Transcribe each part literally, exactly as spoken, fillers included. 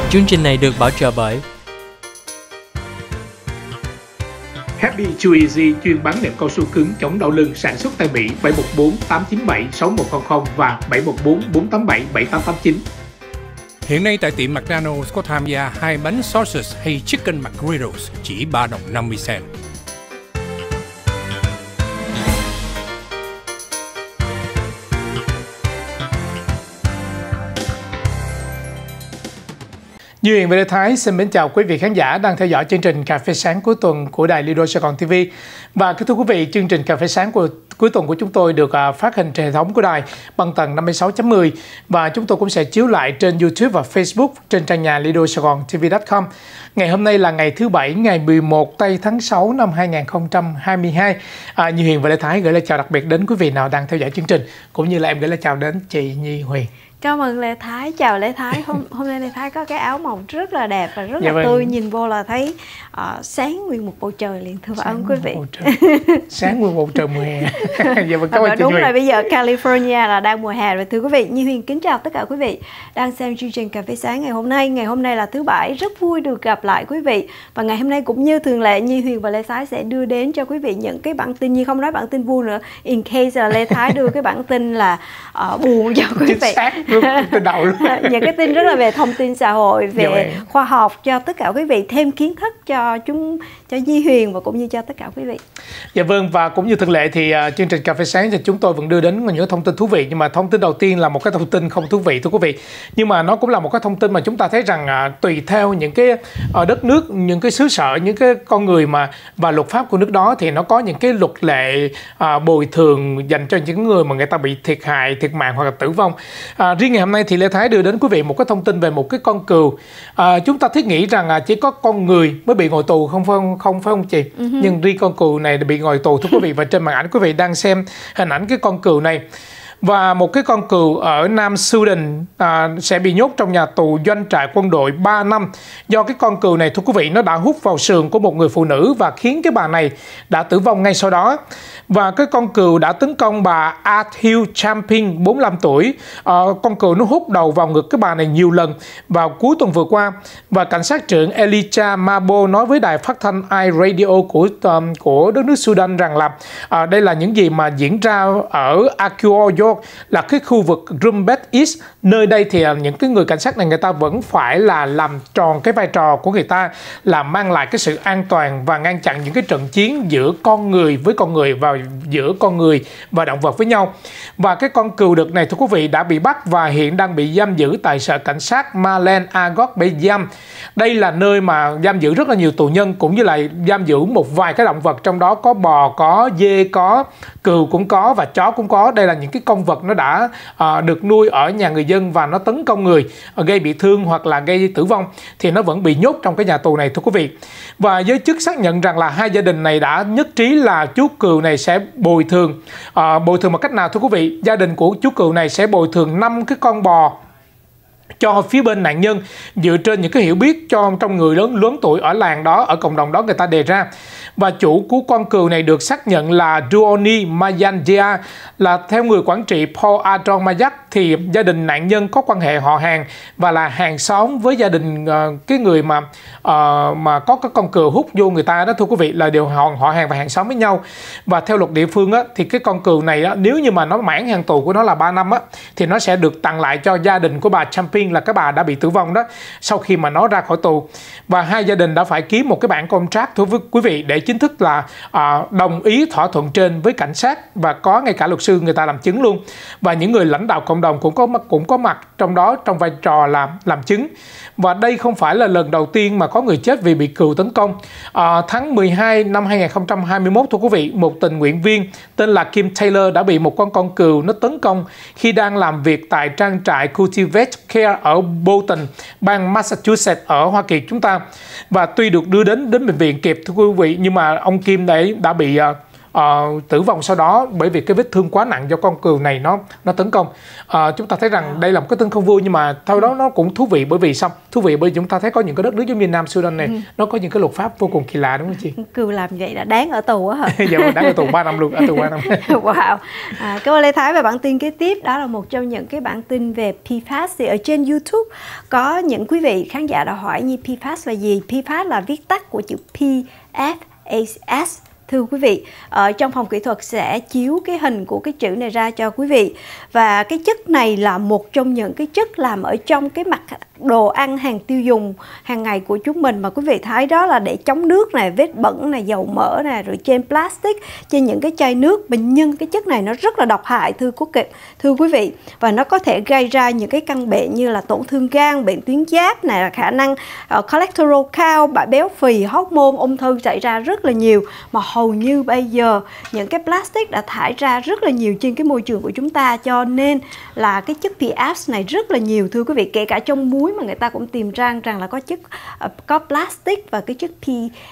Chương trình này được bảo trợ bởi Happy Chew Easy chuyên bán nệm cao su cứng chống đau lưng, sản xuất tại Mỹ. Bảy một bốn tám chín bảy sáu một không không và bảy một bốn bốn tám bảy bảy tám tám chín. Hiện nay tại tiệm McDonald's có tham gia hai bánh sausage hay chicken McGriddles chỉ ba đồng năm mươi cent. Duy Hiền và Lê Thái xin mến chào quý vị khán giả đang theo dõi chương trình Cà phê sáng cuối tuần của đài Lido Sài Gòn ti vi. Và kính thưa quý vị, chương trình Cà phê sáng của cuối tuần của chúng tôi được phát hình trên hệ thống của đài bằng tần năm mươi sáu chấm mười và chúng tôi cũng sẽ chiếu lại trên YouTube và Facebook trên trang nhà lido sài gòn t v chấm com. Ngày hôm nay là ngày thứ Bảy, ngày mười một tây tháng sáu năm hai nghìn không trăm hai mươi hai. À, Duy Hiền và Lê Thái gửi lời chào đặc biệt đến quý vị nào đang theo dõi chương trình, cũng như là em gửi lời chào đến chị Nhi Huyền. Cảm ơn Lê Thái, chào Lê Thái. Hôm hôm nay Lê Thái có cái áo màu rất là đẹp và rất dạ là vâng. tươi, nhìn vô là thấy uh, sáng nguyên một bầu trời liền, thưa ơn quý vị. Sáng nguyên một bầu trời mùa hè. Dạ vâng, cảm ơn chị đúng Huyền. là bây giờ California là đang mùa hè rồi, thưa quý vị. Nhi Huyền kính chào tất cả quý vị đang xem chương trình Cà phê sáng ngày hôm nay. Ngày hôm nay là thứ Bảy, rất vui được gặp lại quý vị. Và ngày hôm nay cũng như thường lệ, Nhi Huyền và Lê Thái sẽ đưa đến cho quý vị những cái bản tin, như không nói bản tin vui nữa, in case là Lê Thái đưa cái bản tin là uh, buồn cho quý vị. Chính xác, từ đầu luôn. Những cái tin rất là về thông tin xã hội, về dạ khoa học cho tất cả quý vị, thêm kiến thức cho chúng, cho Di Huyền và cũng như cho tất cả quý vị. Dạ vâng, và cũng như thường lệ thì uh, chương trình Cà phê sáng thì chúng tôi vẫn đưa đến những thông tin thú vị, nhưng mà thông tin đầu tiên là một cái thông tin không thú vị thưa quý vị, nhưng mà nó cũng là một cái thông tin mà chúng ta thấy rằng uh, tùy theo những cái uh, đất nước, những cái xứ sở, những cái con người mà và luật pháp của nước đó thì nó có những cái luật lệ uh, bồi thường dành cho những người mà người ta bị thiệt hại, thiệt mạng hoặc là tử vong. Uh, riêng ngày hôm nay thì Lê Thái đưa đến quý vị một cái thông tin về một cái con cừu. À, chúng ta thiết nghĩ rằng à, chỉ có con người mới bị ngồi tù, không phải không, không phải không chị? Uh-huh. Nhưng riêng con cừu này bị ngồi tù thưa quý vị, và trên màn ảnh quý vị đang xem hình ảnh cái con cừu này. Và một cái con cừu ở Nam Sudan à, sẽ bị nhốt trong nhà tù doanh trại quân đội ba năm do cái con cừu này thưa quý vị nó đã hút vào sườn của một người phụ nữ và khiến cái bà này đã tử vong ngay sau đó. Và cái con cừu đã tấn công bà Athil Champing bốn mươi lăm tuổi. À, con cừu nó hút đầu vào ngực cái bà này nhiều lần vào cuối tuần vừa qua. Và cảnh sát trưởng Elijah Mabo nói với đài phát thanh iRadio của um, của đất nước Sudan rằng là à, đây là những gì mà diễn ra ở Akuoyo, là cái khu vực Rumbek East. Nơi đây thì những cái người cảnh sát này người ta vẫn phải là làm tròn cái vai trò của người ta, là mang lại cái sự an toàn và ngăn chặn những cái trận chiến giữa con người với con người và giữa con người và động vật với nhau. Và cái con cừu đực này thưa quý vị đã bị bắt và hiện đang bị giam giữ tại sở cảnh sát Malen Agot Beyam. Đây là nơi mà giam giữ rất là nhiều tù nhân, cũng như là giam giữ một vài cái động vật, trong đó có bò, có dê, có cừu cũng có và chó cũng có. Đây là những cái con vật nó đã uh, được nuôi ở nhà người dân và nó tấn công người, uh, gây bị thương hoặc là gây tử vong thì nó vẫn bị nhốt trong cái nhà tù này thưa quý vị. Và giới chức xác nhận rằng là hai gia đình này đã nhất trí là chú cừu này sẽ bồi thường. Uh, bồi thường bằng cách nào thưa quý vị? Gia đình của chú cừu này sẽ bồi thường năm cái con bò cho phía bên nạn nhân dựa trên những cái hiểu biết cho trong người lớn lớn tuổi ở làng đó, ở cộng đồng đó người ta đề ra. Và chủ của con cừu này được xác nhận là Duoni Mayandia, là theo người quản trị Paul Adron Mayak thì gia đình nạn nhân có quan hệ họ hàng và là hàng xóm với gia đình uh, cái người mà uh, mà có cái con cừu hút vô người ta đó thưa quý vị, là đều họ, họ hàng và hàng xóm với nhau. Và theo luật địa phương á, thì cái con cừu này á, nếu như mà nó mãn hạn tù của nó là ba năm á, thì nó sẽ được tặng lại cho gia đình của bà Champing, là cái bà đã bị tử vong đó, sau khi mà nó ra khỏi tù. Và hai gia đình đã phải ký một cái bản contract thưa quý vị để chính thức là à, đồng ý thỏa thuận trên với cảnh sát, và có ngay cả luật sư người ta làm chứng luôn, và những người lãnh đạo cộng đồng cũng có cũng có mặt trong đó trong vai trò là làm chứng. Và đây không phải là lần đầu tiên mà có người chết vì bị cừu tấn công. À, tháng mười hai năm hai nghìn không trăm hai mươi mốt thưa quý vị, một tình nguyện viên tên là Kim Taylor đã bị một con con cừu nó tấn công khi đang làm việc tại trang trại Cultivate Care ở Bolton, bang Massachusetts ở Hoa Kỳ chúng ta. Và tuy được đưa đến đến bệnh viện kịp thưa quý vị, nhưng mà ông Kim đấy đã bị uh, uh, tử vong sau đó bởi vì cái vết thương quá nặng do con cừu này nó nó tấn công. Uh, chúng ta thấy rằng đây là một cái tin không vui, nhưng mà theo đó nó cũng thú vị, bởi vì sao? Thú vị bởi vì chúng ta thấy có những cái đất nước giống như Nam Sudan này, ừ. nó có những cái luật pháp vô cùng kỳ lạ, đúng không chị? Cừu làm vậy là đáng ở tù á hả? Dạ, đáng ở tù ba năm luôn, ở tù ba năm. Wow. À, cảm ơn Lê Thái. Và bản tin kế tiếp đó là một trong những cái bản tin về pê fast. Thì ở trên YouTube có những quý vị khán giả đã hỏi như pê fast là gì? pê fast là viết tắt của chữ pê ép ét. Thưa quý vị, ở trong phòng kỹ thuật sẽ chiếu cái hình của cái chữ này ra cho quý vị. Và cái chất này là một trong những cái chất làm ở trong cái mặt đồ ăn hàng tiêu dùng hàng ngày của chúng mình, mà quý vị thấy đó là để chống nước này, vết bẩn này, dầu mỡ này, rồi trên plastic, trên những cái chai nước. Nhưng cái chất này nó rất là độc hại thưa quý vị, thưa quý vị và nó có thể gây ra những cái căn bệnh như là tổn thương gan, bệnh tuyến giáp này, là khả năng uh, cholesterol cao, bại béo phì, hormone, ung thư xảy ra rất là nhiều. Mà hầu như bây giờ những cái plastic đã thải ra rất là nhiều trên cái môi trường của chúng ta, cho nên là cái chất pê ép này rất là nhiều thưa quý vị. Kể cả trong muối mà người ta cũng tìm ra rằng là có chất uh, có plastic và cái chất pê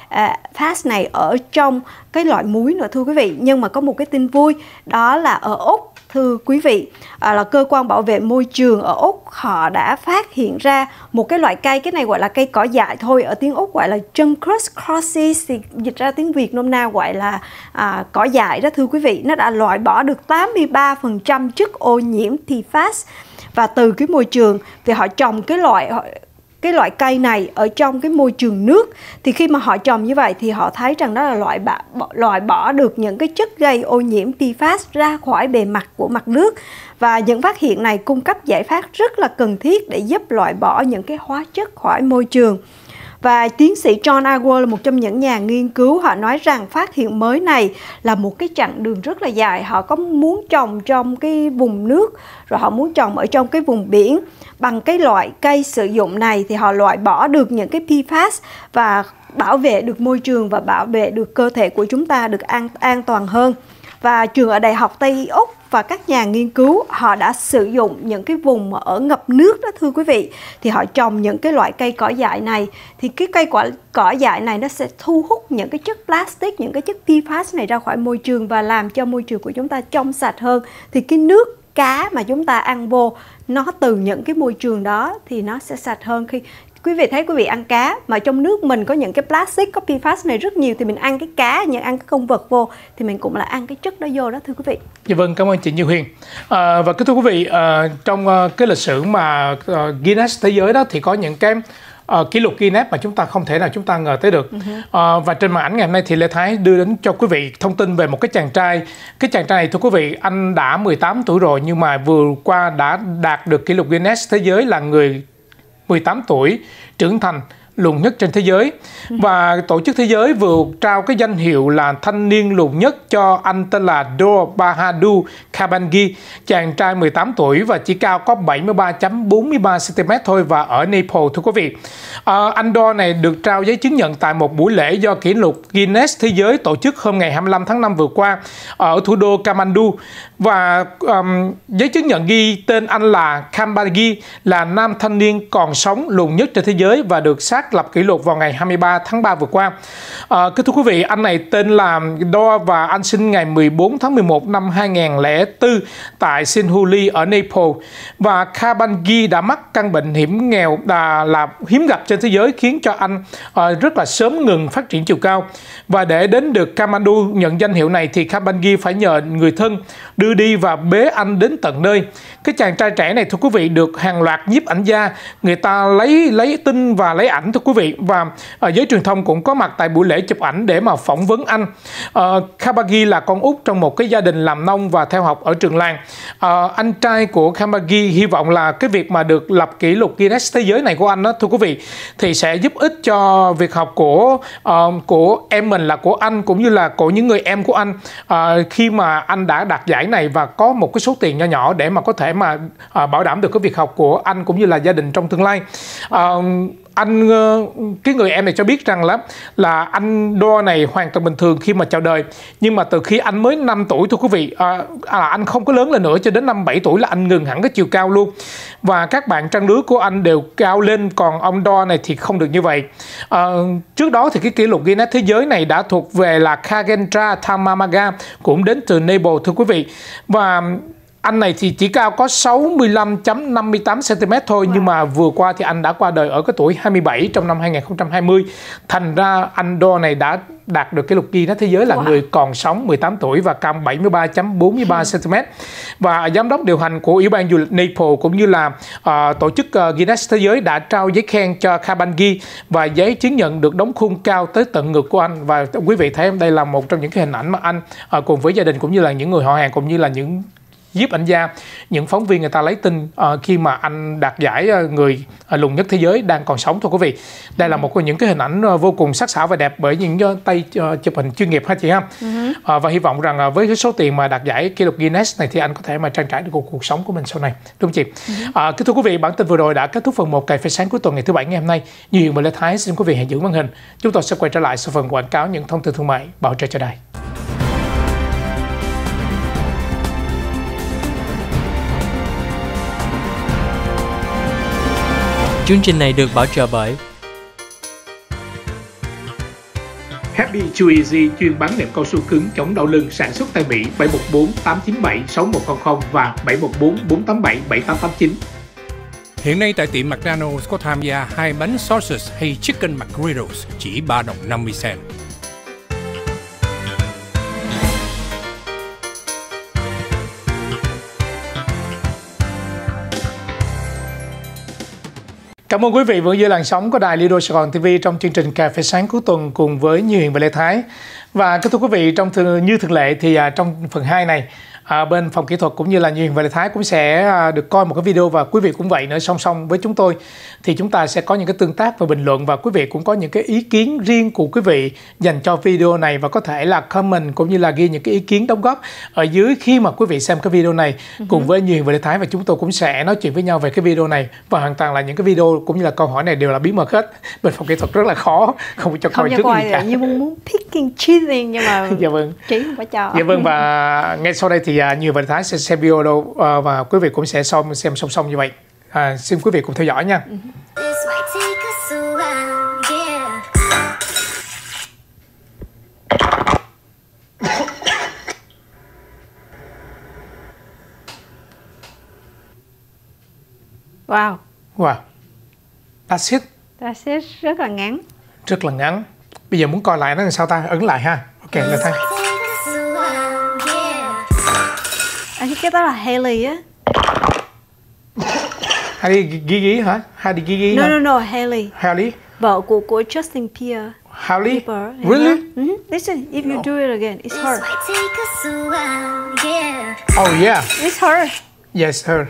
ép này ở trong cái loại muối nữa thưa quý vị. Nhưng mà có một cái tin vui, đó là ở Úc thưa quý vị, à, là cơ quan bảo vệ môi trường ở Úc họ đã phát hiện ra một cái loại cây, cái này gọi là cây cỏ dại thôi, ở tiếng Úc gọi là Juncus crossis, thì dịch ra tiếng Việt nôm na gọi là à, cỏ dại đó thưa quý vị. Nó đã loại bỏ được tám mươi ba phần trăm chất ô nhiễm pê ép ét và từ cái môi trường. Thì họ trồng cái loại cái loại cây này ở trong cái môi trường nước, thì khi mà họ trồng như vậy thì họ thấy rằng đó là loại bỏ, loại bỏ được những cái chất gây ô nhiễm pê ép ét ra khỏi bề mặt của mặt nước. Và những phát hiện này cung cấp giải pháp rất là cần thiết để giúp loại bỏ những cái hóa chất khỏi môi trường. Và tiến sĩ John Agwal là một trong những nhà nghiên cứu, họ nói rằng phát hiện mới này là một cái chặng đường rất là dài. Họ có muốn trồng trong cái vùng nước, rồi họ muốn trồng ở trong cái vùng biển. Bằng cái loại cây sử dụng này thì họ loại bỏ được những cái pê ép ét và bảo vệ được môi trường và bảo vệ được cơ thể của chúng ta được an, an toàn hơn. Và trường ở Đại học Tây Úc và các nhà nghiên cứu họ đã sử dụng những cái vùng mà ở ngập nước đó thưa quý vị, thì họ trồng những cái loại cây cỏ dại này, thì cái cây cỏ, cỏ dại này nó sẽ thu hút những cái chất plastic, những cái chất pê ép ét này ra khỏi môi trường và làm cho môi trường của chúng ta trong sạch hơn. Thì cái nước cá mà chúng ta ăn vô nó từ những cái môi trường đó thì nó sẽ sạch hơn. Khi quý vị thấy quý vị ăn cá mà trong nước mình có những cái plastic, có pê ép ét này rất nhiều, thì mình ăn cái cá, như ăn cái con vật vô thì mình cũng là ăn cái chất đó vô đó thưa quý vị. Dạ vâng, cảm ơn chị Như Huyền. À, và kính thưa quý vị, à, trong uh, cái lịch sử mà uh, Guinness thế giới đó thì có những cái uh, kỷ lục Guinness mà chúng ta không thể nào chúng ta ngờ tới được. Uh-huh. uh, và trên màn ảnh ngày hôm nay thì Lê Thái đưa đến cho quý vị thông tin về một cái chàng trai. Cái chàng trai này thưa quý vị, anh đã mười tám tuổi rồi nhưng mà vừa qua đã đạt được kỷ lục Guinness thế giới là người mười tám tuổi trưởng thành lùn nhất trên thế giới. Và tổ chức thế giới vừa trao cái danh hiệu là thanh niên lùn nhất cho anh tên là Dor Bahadur Khabangi, chàng trai mười tám tuổi và chỉ cao có bảy mươi ba phẩy bốn mươi ba xăng-ti-mét thôi, và ở Nepal thưa quý vị. À, anh Dor này được trao giấy chứng nhận tại một buổi lễ do kỷ lục Guinness thế giới tổ chức hôm ngày hai mươi lăm tháng năm vừa qua ở thủ đô Kathmandu. Và um, giấy chứng nhận ghi tên anh là Khabangi, là nam thanh niên còn sống lùn nhất trên thế giới và được xác lập kỷ lục vào ngày hai mươi ba tháng ba vừa qua. À, kính thưa quý vị, anh này tên là Dor và anh sinh ngày mười bốn tháng mười một năm hai nghìn không trăm lẻ bốn tại Sinhuli ở Nepal. Và Khabangi đã mắc căn bệnh hiểm nghèo là, là hiếm gặp trên thế giới, khiến cho anh à, rất là sớm ngừng phát triển chiều cao. Và để đến được Kathmandu nhận danh hiệu này thì Khabangi phải nhờ người thân đưa đi và bế anh đến tận nơi. Cái chàng trai trẻ này thưa quý vị được hàng loạt nhiếp ảnh gia người ta lấy lấy tin và lấy ảnh thưa quý vị, và ở giới truyền thông cũng có mặt tại buổi lễ chụp ảnh để mà phỏng vấn anh. Uh, Khabangi là con út trong một cái gia đình làm nông và theo học ở trường làng. Uh, anh trai của Khabangi hy vọng là cái việc mà được lập kỷ lục Guinness thế giới này của anh đó thưa quý vị thì sẽ giúp ích cho việc học của uh, của em mình, là của anh cũng như là của những người em của anh, uh, khi mà anh đã đạt giải này và có một cái số tiền nho nhỏ để mà có thể mà uh, bảo đảm được cái việc học của anh cũng như là gia đình trong tương lai. Uh, anh cái người em này cho biết rằng là là anh Đo này hoàn toàn bình thường khi mà chào đời, nhưng mà từ khi anh mới năm tuổi thưa quý vị, à, à, anh không có lớn lên nữa cho đến năm bảy tuổi là anh ngừng hẳn cái chiều cao luôn, và các bạn trang lứa của anh đều cao lên, còn ông Đo này thì không được như vậy. À, trước đó thì cái kỷ lục Guinness thế giới này đã thuộc về là Khagendra Thamamaga, cũng đến từ Nepal thưa quý vị, và anh này thì chỉ cao có sáu mươi lăm phẩy năm mươi tám xăng-ti-mét thôi. Wow. Nhưng mà vừa qua thì anh đã qua đời ở cái tuổi hai mươi bảy trong năm hai nghìn không trăm hai mươi. Thành ra anh Đo này đã đạt được kỷ lục Guinness thế giới là wow. người còn sống mười tám tuổi và cao bảy mươi ba phẩy bốn mươi ba xăng-ti-mét. Và giám đốc điều hành của Ủy ban du lịch Nepal cũng như là uh, tổ chức uh, Guinness thế giới đã trao giấy khen cho Khabangi và giấy chứng nhận được đóng khung cao tới tận ngực của anh. Và quý vị thấy đây là một trong những cái hình ảnh mà anh uh, cùng với gia đình cũng như là những người họ hàng cũng như là những nhiếp ảnh gia, những phóng viên người ta lấy tin uh, khi mà anh đạt giải uh, người uh, lùn nhất thế giới đang còn sống thôi quý vị. Đây là một trong những cái hình ảnh uh, vô cùng sắc sảo và đẹp bởi những uh, tay uh, chụp hình chuyên nghiệp ha chị ha. Uh-huh. uh, và hy vọng rằng uh, với cái số tiền mà đạt giải kỷ lục Guinness này thì anh có thể mà trang trải được cuộc, cuộc sống của mình sau này, đúng không chị? Uh-huh. uh, kính thưa quý vị, bản tin vừa rồi đã kết thúc phần một cà phê sáng cuối tuần ngày thứ bảy ngày hôm nay. Như Hiền và Lê Thái xin quý vị hãy giữ màn hình. Chúng tôi sẽ quay trở lại sau phần quảng cáo những thông tin thương mại bảo trợ cho đài. Chương trình này được bảo trợ bởi Happy Chew Easy chuyên bán nệm cao su cứng chống đau lưng, sản xuất tại Mỹ. Bảy một bốn tám chín bảy sáu một không không và bảy một bốn bốn tám bảy bảy tám tám chín. Hiện nay tại tiệm McDonald's có tham gia hai bánh sausage hay chicken McGriddles chỉ ba đồng năm mươi cent. Cảm ơn quý vị vẫn giữ làn sóng của đài Lido Sài Gòn ti vi trong chương trình cà phê sáng cuối tuần cùng với Như Hiền và Lê Thái. Và kính thưa quý vị, trong thường, như thường lệ thì à, trong phần hai này à, bên phòng kỹ thuật cũng như là Như Hiền và Lê Thái cũng sẽ à, được coi một cái video, và quý vị cũng vậy nữa, song song với chúng tôi thì chúng ta sẽ có những cái tương tác và bình luận, và quý vị cũng có những cái ý kiến riêng của quý vị dành cho video này, và có thể là comment cũng như là ghi những cái ý kiến đóng góp ở dưới khi mà quý vị xem cái video này uh-huh. cùng với Như Hiền và Lê Thái, và chúng tôi cũng sẽ nói chuyện với nhau về cái video này. Và hoàn toàn là những cái video cũng như là câu hỏi này đều là bí mật hết, bên phòng kỹ thuật rất là khó không cho coi trước gì cả. Như muốn picking cheating nhưng mà dạ vâng, chỉ không có cho. Dạ vâng, và ngay sau đây thì uh, Như Hiền và Lê Thái sẽ xem video đâu uh, và quý vị cũng sẽ xong xem song song như vậy. À, xin quý vị cùng theo dõi nha. Wow. Wow. That's it. That's it. Rất là ngắn. Rất là ngắn. Bây giờ muốn coi lại nó làm sao ta? Ấn lại ha. Ok, là thay. Anh thấy cái đó là Hailey á. Hailey Gigi hả? Hailey Gigi No, hả? no, no, Hailey. Hailey? Vợ của của Justin Bieber. Hailey? Bieber. Really? Mm-hmm. Listen, if you No. do it again, it's her. Oh yeah. It's her. Yes, her.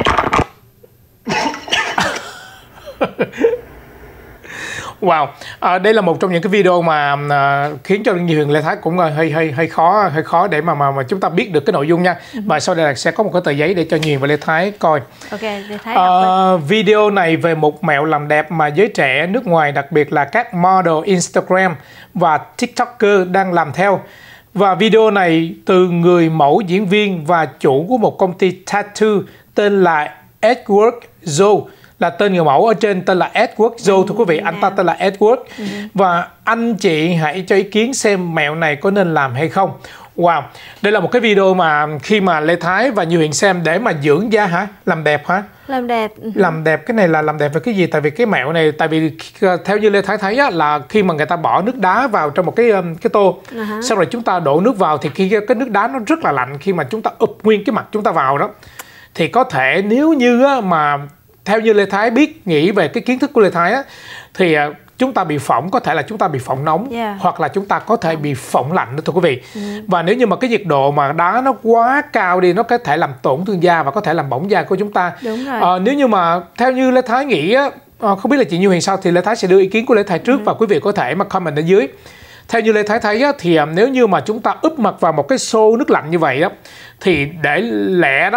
Wow, à, đây là một trong những cái video mà à, khiến cho Như Hiền Lê Thái cũng hơi hơi hơi khó hơi khó để mà mà mà chúng ta biết được cái nội dung nha. Uh-huh. Và sau đây là sẽ có một cái tờ giấy để cho Như Hiền và Lê Thái coi. Ok, Lê Thái. À, video này về một mẹo làm đẹp mà giới trẻ nước ngoài, đặc biệt là các model Instagram và TikToker đang làm theo. Và video này từ người mẫu, diễn viên và chủ của một công ty tattoo tên là Edward Joe, là tên người mẫu ở trên tên là Edward Joe, thưa quý vị, anh ta tên là Edward. Uh-huh. Và anh chị hãy cho ý kiến xem mẹo này có nên làm hay không. Wow, đây là một cái video mà khi mà Lê Thái và Như Hiền xem để mà dưỡng da hả? Làm đẹp hả? Làm đẹp. Uh-huh. Làm đẹp, cái này là làm đẹp về cái gì? Tại vì cái mẹo này, tại vì theo như Lê Thái thấy á, là khi mà người ta bỏ nước đá vào trong một cái cái tô, uh-huh. sau rồi chúng ta đổ nước vào thì khi cái nước đá nó rất là lạnh, khi mà chúng ta ụp nguyên cái mặt chúng ta vào đó thì có thể nếu như á, mà theo như Lê Thái biết, nghĩ về cái kiến thức của Lê Thái á, thì uh, chúng ta bị phỏng, có thể là chúng ta bị phỏng nóng, yeah. hoặc là chúng ta có thể bị phỏng lạnh đó thưa quý vị. Ừ. Và nếu như mà cái nhiệt độ mà đá nó quá cao đi, nó có thể làm tổn thương da và có thể làm bỏng da của chúng ta. Đúng rồi. Uh, nếu như mà theo như Lê Thái nghĩ á, uh, không biết là chị Như Hiền sao, thì Lê Thái sẽ đưa ý kiến của Lê Thái trước, ừ. và quý vị có thể mà comment ở dưới. Theo như Lê Thái thấy á, thì uh, nếu như mà chúng ta úp mặt vào một cái xô nước lạnh như vậy á, thì để lẽ đó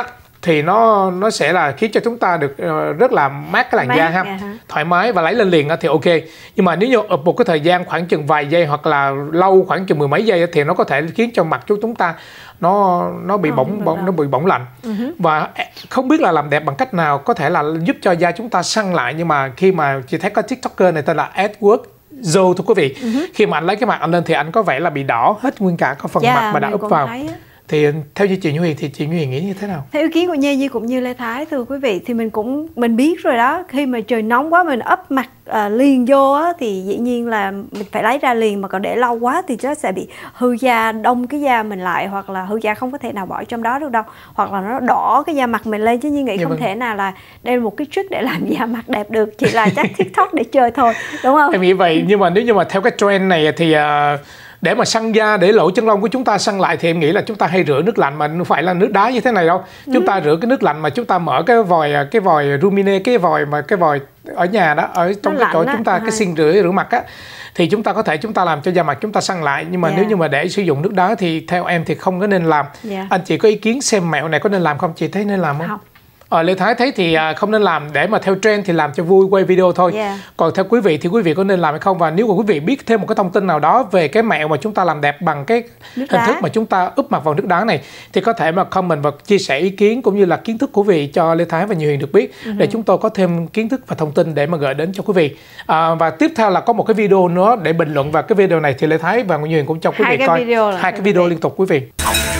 thì nó nó sẽ là khiến cho chúng ta được uh, rất là mát cái làn mát, da ha, yeah. thoải mái và lấy lên liền thì ok. Nhưng mà nếu như ở một cái thời gian khoảng chừng vài giây hoặc là lâu khoảng chừng mười mấy giây thì nó có thể khiến cho mặt của chúng ta nó nó bị bỏng bỏng nó bị bỏng lạnh. Uh-huh. Và không biết là làm đẹp bằng cách nào có thể là giúp cho da chúng ta săn lại, nhưng mà khi mà chị thấy có TikToker này tên là Edward Joe thưa quý vị, uh-huh. khi mà anh lấy cái mặt anh lên thì anh có vẻ là bị đỏ hết nguyên cả cái phần yeah, mặt mà đã úp vào. Thì theo như chị Như Huyền thì chị Như Huyền nghĩ như thế nào? Theo ý kiến của Nhi Nhi cũng như Lê Thái thưa quý vị, thì mình cũng mình biết rồi đó, khi mà trời nóng quá mình ấp mặt uh, liền vô á, thì dĩ nhiên là mình phải lấy ra liền, mà còn để lâu quá thì nó sẽ bị hư da, đông cái da mình lại, hoặc là hư da không có thể nào bỏ trong đó được đâu, hoặc là nó đỏ cái da mặt mình lên, chứ Nhi nghĩ dạ không vâng. thể nào là đây là một cái trick để làm da mặt đẹp được, chỉ là chắc TikTok để chơi thôi, đúng không? Em nghĩ vậy, nhưng mà nếu như mà theo cái trend này thì uh, để mà săn da, để lỗ chân lông của chúng ta săn lại thì em nghĩ là chúng ta hay rửa nước lạnh, mà không phải là nước đá như thế này đâu. Ừ. Chúng ta rửa cái nước lạnh mà chúng ta mở cái vòi cái vòi Rumine, cái vòi mà cái vòi ở nhà đó, ở trong nó cái chỗ chúng ta à. cái xin rửa rửa mặt á, thì chúng ta có thể chúng ta làm cho da mặt chúng ta săn lại. Nhưng mà yeah. nếu như mà để sử dụng nước đá thì theo em thì không có nên làm. Yeah. Anh chị có ý kiến xem mẹo này có nên làm không? Chị thấy nên làm không? Không. Ờ, Lê Thái thấy thì không nên làm, để mà theo trend thì làm cho vui, quay video thôi. Yeah. Còn theo quý vị thì quý vị có nên làm hay không? Và nếu mà quý vị biết thêm một cái thông tin nào đó về cái mẹo mà chúng ta làm đẹp bằng cái nước hình đá. thức mà chúng ta úp mặt vào nước đá này, thì có thể mà comment và chia sẻ ý kiến cũng như là kiến thức của quý vị cho Lê Thái và Như Huyền được biết, uh-huh. để chúng tôi có thêm kiến thức và thông tin để mà gửi đến cho quý vị. À, và tiếp theo là có một cái video nữa để bình luận vào cái video này, thì Lê Thái và Như Huyền cũng cho quý hai vị coi hai cái video liên tục quý vị.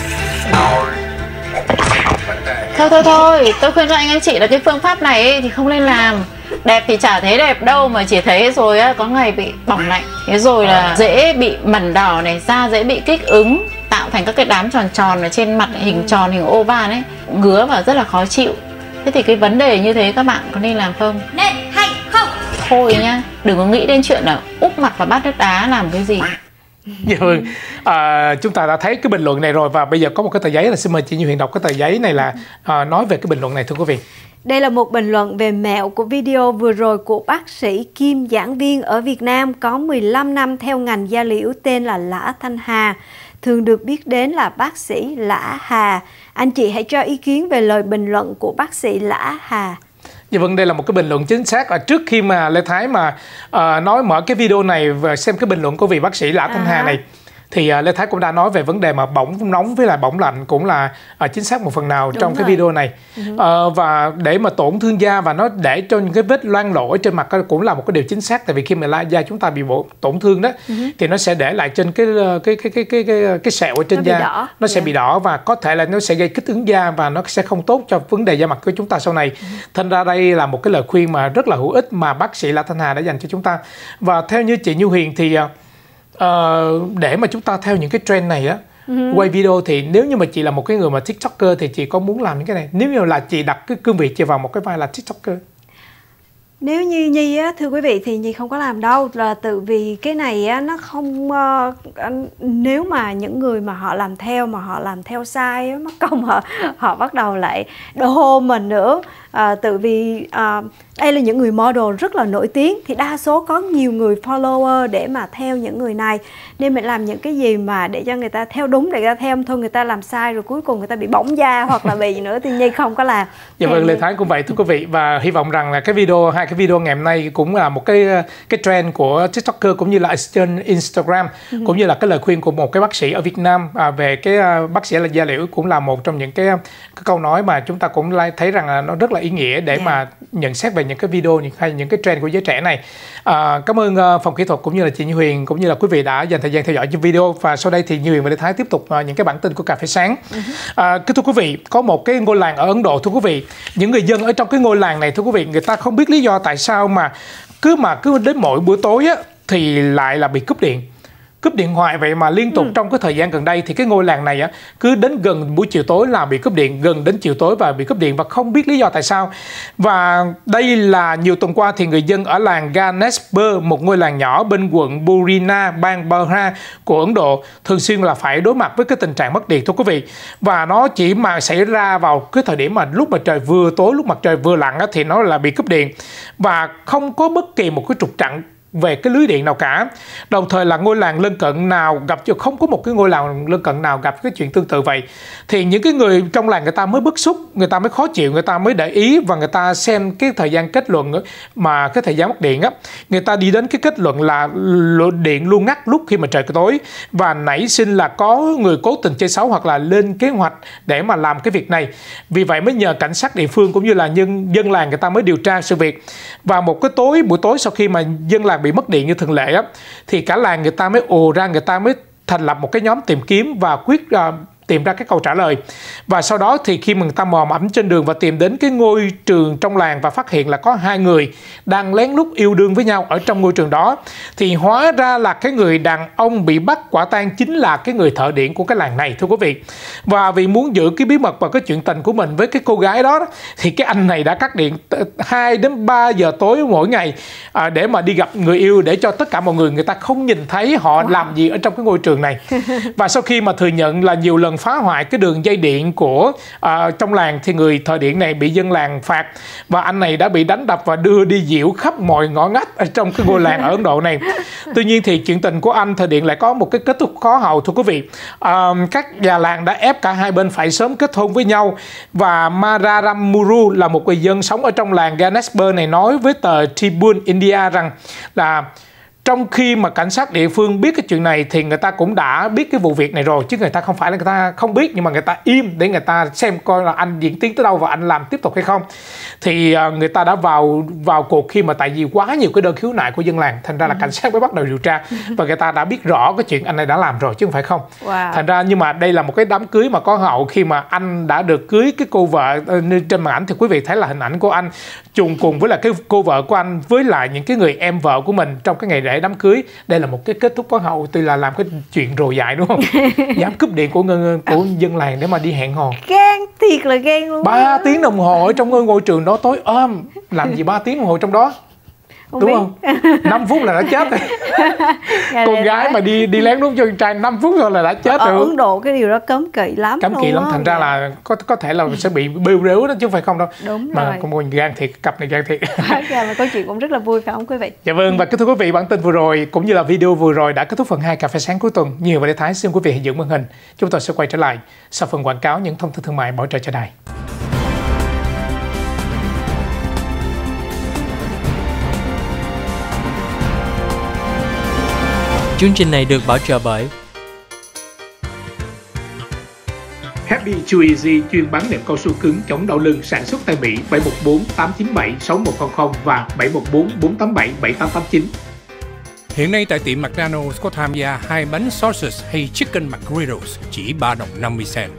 Thôi thôi thôi, tôi khuyên các anh anh chị là cái phương pháp này ấy, thì không nên làm. Đẹp thì chả thấy đẹp đâu, mà chỉ thấy rồi á, có ngày bị bỏng lạnh, thế rồi là dễ bị mẩn đỏ này, da dễ bị kích ứng, tạo thành các cái đám tròn tròn ở trên mặt, hình tròn, hình oval ấy, ngứa và rất là khó chịu. Thế thì cái vấn đề như thế các bạn có nên làm không? Nên hay không? Thôi nhá, đừng có nghĩ đến chuyện là úp mặt vào bát nước đá làm cái gì. Dạ vâng, à, chúng ta đã thấy cái bình luận này rồi, và bây giờ có một cái tờ giấy, là xin mời chị Như Huyền đọc cái tờ giấy này là à, nói về cái bình luận này thưa quý vị. Đây là một bình luận về mẹo của video vừa rồi của bác sĩ Kim, giảng viên ở Việt Nam có mười lăm năm theo ngành da liễu, tên là Lã Thanh Hà, thường được biết đến là bác sĩ Lã Hà. Anh chị hãy cho ý kiến về lời bình luận của bác sĩ Lã Hà. Dạ vâng, đây là một cái bình luận chính xác. À, trước khi mà Lê Thái mà uh, nói mở cái video này và xem cái bình luận của vị bác sĩ Lã Thanh à. Hà này, thì uh, Lê Thái cũng đã nói về vấn đề mà bỏng nóng với lại bỏng lạnh cũng là uh, chính xác một phần nào. Đúng trong rồi. Cái video này. Uh-huh. uh, Và để mà tổn thương da và nó để cho những cái vết loang lỗ ở trên mặt cũng là một cái điều chính xác. Tại vì khi mà da chúng ta bị bộ, tổn thương đó, uh-huh. thì nó sẽ để lại trên cái cái cái cái cái cái, cái sẹo ở trên nó da, nó yeah. sẽ bị đỏ, và có thể là nó sẽ gây kích ứng da và nó sẽ không tốt cho vấn đề da mặt của chúng ta sau này. Uh-huh. Thành ra đây là một cái lời khuyên mà rất là hữu ích mà bác sĩ Lã Thanh Hà đã dành cho chúng ta. Và theo như chị Như Huyền thì Uh, để mà chúng ta theo những cái trend này á, uh-huh. quay video, thì nếu như mà chị là một cái người mà TikToker thì chị có muốn làm những cái này? Nếu như là chị đặt cái cương vị chị vào một cái vai là TikToker. Nếu như Nhi á, thưa quý vị, thì Nhi không có làm đâu, là tự vì cái này á, nó không uh, nếu mà những người mà họ làm theo mà họ làm theo sai á, mất công họ họ bắt đầu lại đô mình nữa. Uh, tự vì uh, đây là những người model rất là nổi tiếng, thì đa số có nhiều người follower để mà theo những người này, nên mình làm những cái gì mà để cho người ta theo đúng, để người ta theo thôi, người ta làm sai rồi cuối cùng người ta bị bỏng da hoặc là bị gì nữa thì Nhi không có làm. Dạ vâng, Lê Thái cũng vậy thưa quý vị, và hy vọng rằng là cái video hai cái video ngày hôm nay cũng là một cái cái trend của TikToker cũng như là trên Instagram, ừ. cũng như là cái lời khuyên của một cái bác sĩ ở Việt Nam à, về cái uh, bác sĩ là da liễu, cũng là một trong những cái, cái câu nói mà chúng ta cũng thấy rằng là nó rất là ý nghĩa để yeah. mà nhận xét về những cái video hay những cái trend của giới trẻ này. À, cảm ơn uh, phòng kỹ thuật cũng như là chị Như Huyền cũng như là quý vị đã dành thời gian theo dõi trên video. Và sau đây thì Như Huyền và Lê Thái tiếp tục uh, những cái bản tin của Cà Phê Sáng. Uh-huh. À, kính thưa quý vị, có một cái ngôi làng ở Ấn Độ thưa quý vị. Những người dân ở trong cái ngôi làng này thưa quý vị, người ta không biết lý do tại sao mà cứ mà cứ đến mỗi bữa tối á, thì lại là bị cúp điện. Cúp điện hoài vậy mà liên tục. ừ. Trong cái thời gian gần đây thì cái ngôi làng này á, cứ đến gần buổi chiều tối là bị cúp điện, gần đến chiều tối và bị cúp điện và không biết lý do tại sao. Và đây là nhiều tuần qua thì người dân ở làng Ganeshpur, một ngôi làng nhỏ bên quận Burina, bang Bihar của Ấn Độ, thường xuyên là phải đối mặt với cái tình trạng mất điện thưa quý vị. Và nó chỉ mà xảy ra vào cái thời điểm mà lúc mà trời vừa tối, lúc mặt trời vừa lặn á, thì nó là bị cúp điện và không có bất kỳ một cái trục trặc về cái lưới điện nào cả. Đồng thời là ngôi làng lân cận nào gặp cho không có một cái ngôi làng lân cận nào gặp cái chuyện tương tự vậy. Thì những cái người trong làng người ta mới bức xúc, người ta mới khó chịu, người ta mới để ý và người ta xem cái thời gian kết luận mà cái thời gian mất điện á, người ta đi đến cái kết luận là điện luôn ngắt lúc khi mà trời tối, và nảy sinh là có người cố tình chơi xấu hoặc là lên kế hoạch để mà làm cái việc này. Vì vậy mới nhờ cảnh sát địa phương cũng như là nhân dân làng người ta mới điều tra sự việc. Và một cái tối buổi tối sau khi mà dân làng bị mất điện như thường lệ á, thì cả làng người ta mới ồ ra, người ta mới thành lập một cái nhóm tìm kiếm và quyết uh, tìm ra cái câu trả lời. Và sau đó thì khi mà người ta mò mẫm trên đường và tìm đến cái ngôi trường trong làng và phát hiện là có hai người đang lén lút yêu đương với nhau ở trong ngôi trường đó, thì hóa ra là cái người đàn ông bị bắt quả tang chính là cái người thợ điện của cái làng này, thưa quý vị. Và vì muốn giữ cái bí mật và cái chuyện tình của mình với cái cô gái đó, thì cái anh này đã cắt điện hai đến ba giờ tối mỗi ngày à, để mà đi gặp người yêu, để cho tất cả mọi người người ta không nhìn thấy họ wow. làm gì ở trong cái ngôi trường này. Và sau khi mà thừa nhận là nhiều lần phá hoại cái đường dây điện của uh, trong làng, thì người thợ điện này bị dân làng phạt, và anh này đã bị đánh đập và đưa đi diễu khắp mọi ngõ ngách ở trong cái ngôi làng ở Ấn Độ này. Tuy nhiên thì chuyện tình của anh thợ điện lại có một cái kết thúc khó hậu, thưa quý vị. Uh, các già làng đã ép cả hai bên phải sớm kết hôn với nhau, và Mararam Muru là một người dân sống ở trong làng Ganesburg này nói với tờ Tribune India rằng là trong khi mà cảnh sát địa phương biết cái chuyện này thì người ta cũng đã biết cái vụ việc này rồi, chứ người ta không phải là người ta không biết, nhưng mà người ta im để người ta xem coi là anh diễn tiến tới đâu và anh làm tiếp tục hay không. Thì uh, người ta đã vào vào cuộc khi mà tại vì quá nhiều cái đơn khiếu nại của dân làng, thành ra là cảnh sát mới bắt đầu điều tra và người ta đã biết rõ cái chuyện anh này đã làm rồi chứ không phải không. Wow. Thành ra nhưng mà đây là một cái đám cưới mà có hậu, khi mà anh đã được cưới cái cô vợ trên màn ảnh thì quý vị thấy là hình ảnh của anh trùng cùng với là cái cô vợ của anh với lại những cái người em vợ của mình trong cái ngày lễ đám cưới. Đây là một cái kết thúc có hậu, tuy là làm cái chuyện rồ dại đúng không? Dám cúp điện của của dân làng để mà đi hẹn hò. Gan, thiệt là gan luôn. Ba tiếng đồng hồ ở trong ngôi trường đó tối om, làm gì ba tiếng đồng hồ trong đó? Không đúng biết. Không? năm phút là đã chết rồi. Con gái đó. Mà đi đi lén lút cho con trai năm phút thôi là đã chết ở rồi. Ở Ấn Độ cái điều đó cấm kỵ lắm. Cấm kỵ lắm, thành ra là có có thể là sẽ bị bêu rếu đó chứ không phải không đâu. Đúng mà rồi. Mà con gan thiệt, cặp này gan thiệt. Dạ, mà câu chuyện cũng rất là vui phải không quý vị? Dạ vâng, và kính thưa quý vị, bản tin vừa rồi cũng như là video vừa rồi đã kết thúc phần hai cà phê sáng cuối tuần. Nhiều và Lê Thái xin quý vị hãy giữ màn hình. Chúng tôi sẽ quay trở lại sau phần quảng cáo những thông tin thương mại bảo trợ cho đài. Chương trình này được bảo trợ bởi Happy Chew Easy chuyên bán nệm cao su cứng chống đau lưng, sản xuất tại Mỹ. Bảy một bốn tám chín bảy sáu một không không và bảy một bốn bốn tám bảy bảy tám tám chín. Hiện nay tại tiệm McDonald's có tham gia hai bánh sausage hay chicken McGriddles chỉ ba đồng năm mươi cent.